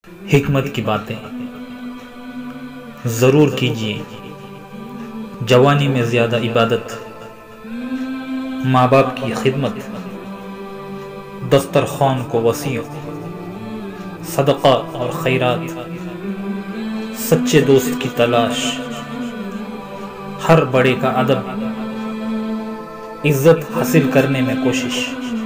हिकमत की बातें ज़रूर कीजिए। जवानी में ज़्यादा इबादत, माँ बाप की खिदमत, दस्तरखान को वसीयत, सदका और खैरात, सच्चे दोस्त की तलाश, हर बड़े का अदब, इज्जत हासिल करने में कोशिश।